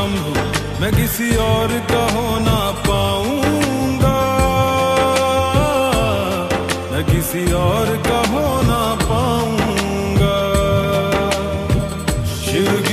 शंभु मैं किसी और का हो ना पाऊंगा, मैं किसी और का हो ना पाऊंगा। शिव